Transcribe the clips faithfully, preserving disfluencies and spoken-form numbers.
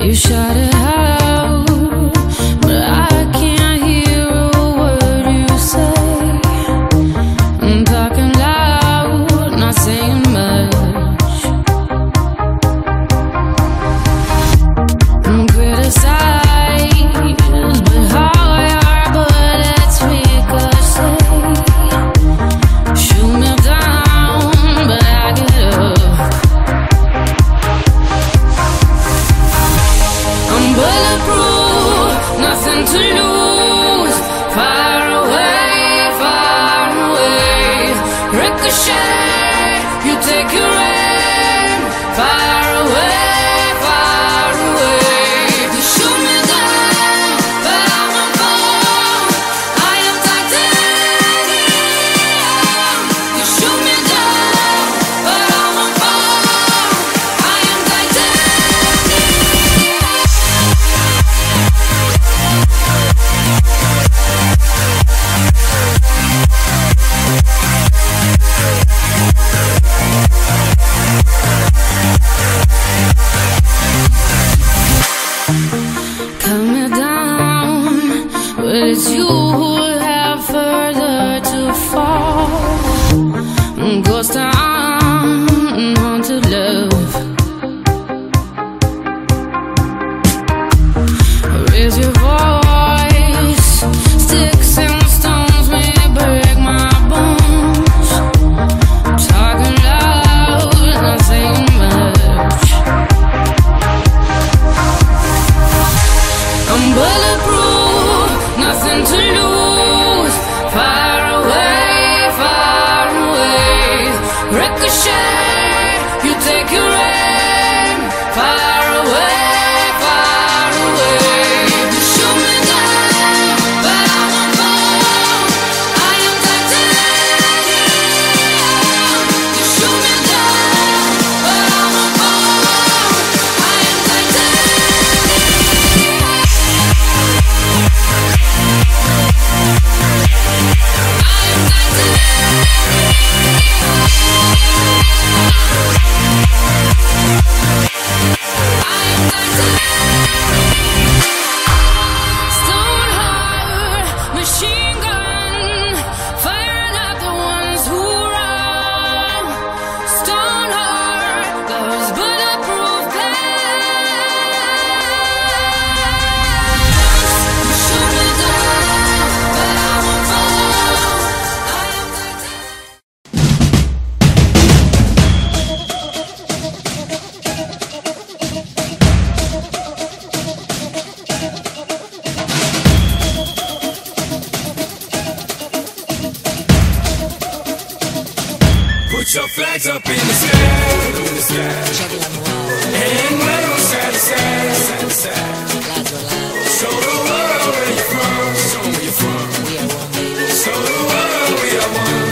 You shout it out, but I can't hear a word you say. I'm talking loud, not saying much. I'm criticized, but how our bullets ricochet. Shoot me down, but I get up. I'm bulletproof, nothing to lose. Far away, far away. Ricochet, you take your aim. Far away, far away. You shoot me down, but I won't fall. I am titanium. You shoot me down, but I won't fall. I am titanium. Cut me down, but it's you who have further to fall. Ghost town, haunted love. Raise your voice, sticks and stones may break my bones. Talking loud, not saying much. I'm bulletproof, nothing to lose. Far away, far away. Ricochet, you take your aim. Far away, far away. You shoot me down, but I won't fall. I am titanium. You shoot me down, but I won't fall. I am titanium. Stone heart, machine gun, firing at the ones who run. Stone heart, those bulletproof glass. You shoot me down, but I won't fall. I am titanium. Put your flags up in the sky, in the sky. And wave them side to side, side to side. Show the world where you're from, show 'em where you're from. Show the world we are one.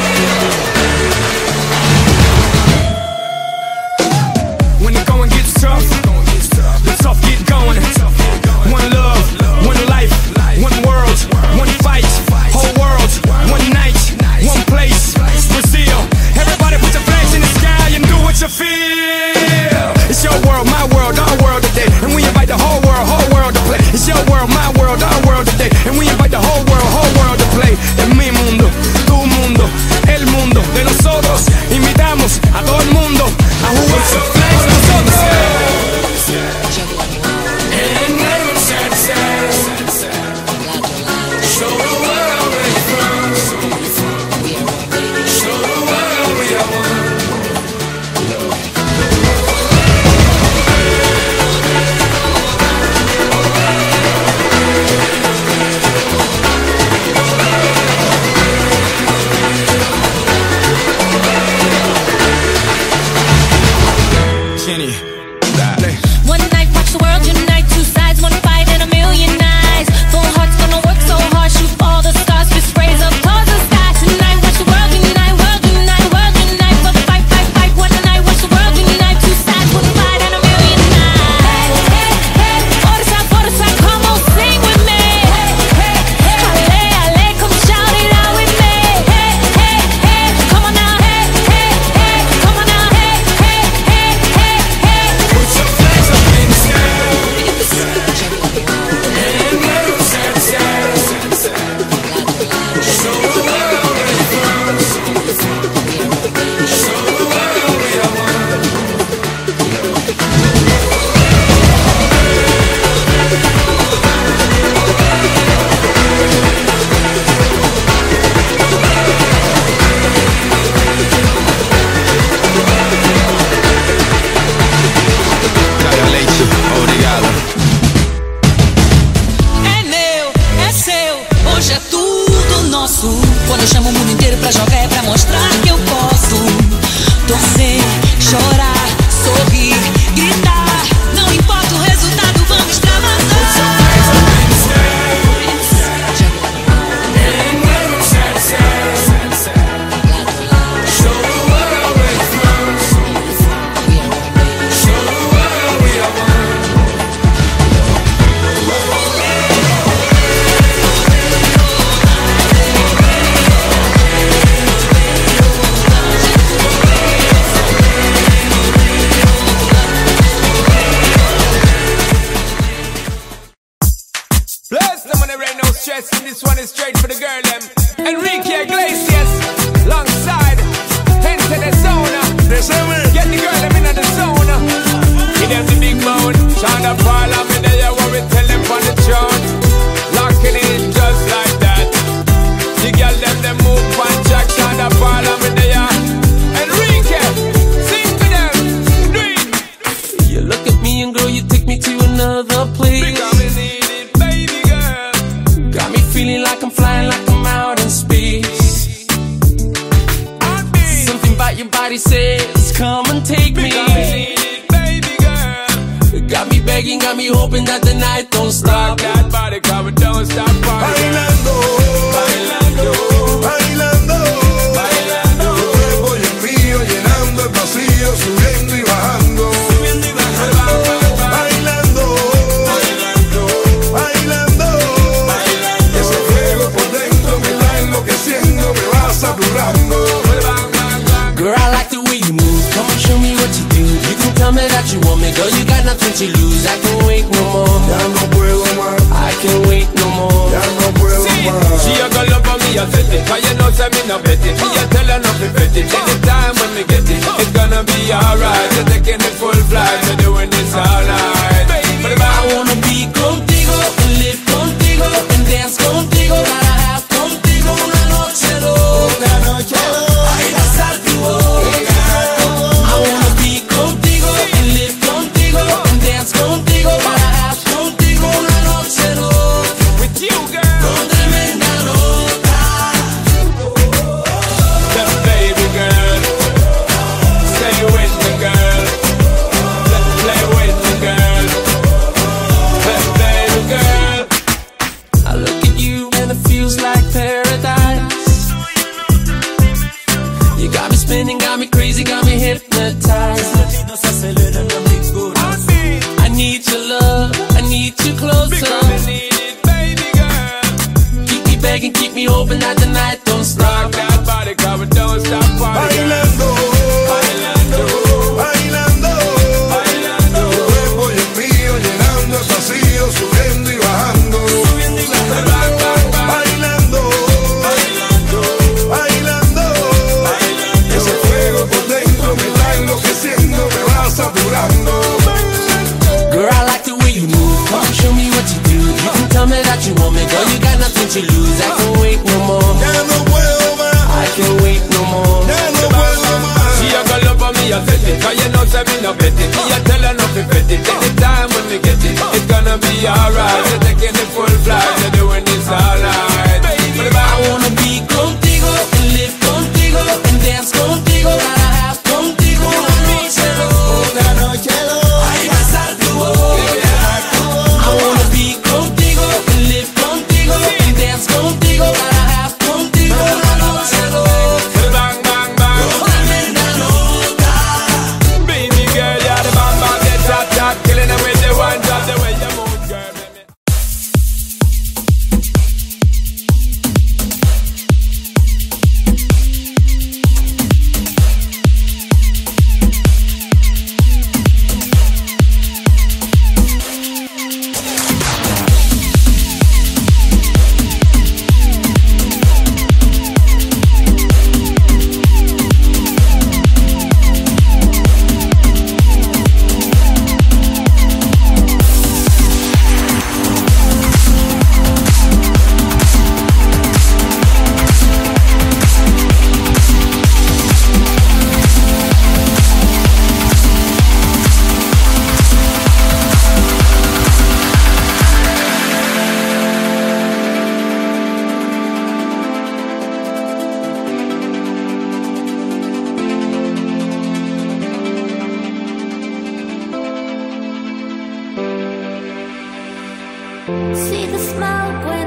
When the going gets tough, stress, and this one is straight for the girl them. Enrique Iglesias, alongside Enter the Zona. Get the girl them in the zona. Give them the big bone. Shine up all of me there, what we tell them on the throne. Locking in just like that. The girl them, them move on track. Shine up all of me there. Enrique, sing to them. Do it. You look at me and girl, you take me to another place. Because we need it, baby girl. Got me feeling like I'm flying, like I'm out in space. Something about your body says, come and take me. Because we need it, baby girl. Got me begging, got me hoping that the night don't stop. Rock that body, cause we don't stop partying. Bailando, Bailando, bailando, bailando, tu cuerpo y el mío llenando el vacío, subiendo y bajando. subiendo y bajando. Bailando, Bailando, bailando, bailando. ese fuego por dentro me está enloqueciendo, me va saturando. Bang, bang, bang. Girl, I like the way you move, come and show me what you do. You can tell me that you want me, girl, you got nothing to lose. I can't wait no more, Ya no puedo más, I can't wait no more. ya no puedo See, más. she a go love for me, I set it. Cause you know say me no bet it. Me a tell her not to bet it. Anytime when me get it, it's gonna be alright. You're taking the full flight, we're doing this all night. But if I I wanna be contigo, and live contigo, and dance contigo. Gotta have contigo una noche loca, ay, besar tu boca. I wanna be contigo, and live contigo, and dance contigo. Gotta have contigo una noche loca, with you, girl, con tremenda nota. the baby girl, stay with me, girl. Let's play with me, girl. The baby girl. I look at you and it feels like paradise. You got me spinning, got me crazy, got me hypnotized. I need your love, I need you Because closer. we need it, baby girl. Keep me begging, keep me hoping that the night don't Rock stop. that body, cause we don't stop partying. Bailando, Bailando, bailando, bailando, tu cuerpo y el mío llenando el vacío, subiendo y bajando. subiendo y bajando. Bang, bang, bang. Bailando, Bailando, bailando, bailando. ese fuego por dentro me está enloqueciendo, me va saturando. Girl, I like the way you move, come and show me what you do. You can tell me that you want me, girl, you got nothing to lose. I can't wait no more, Ya no puedo más, I can't wait no more. ya no puedo más. She a go love for me, I set it. Cause you know say me no bet it. Me a tell her not to bet it. Anytime when we get it, it's gonna be alright. You're taking the full flight, you're doing this all night. But if I I wanna be contigo, and live contigo, and dance contigo. Gotta have contigo una noche loca, ay, besar tu boca. I wanna be contigo, and live contigo, and dance contigo. Gotta have contigo una noche loca, bang, bang, bang. con tremenda nota. Baby girl, you're the bang, bang, the top, top. Killing them with the one drop, the way you move, girl. See the smoke when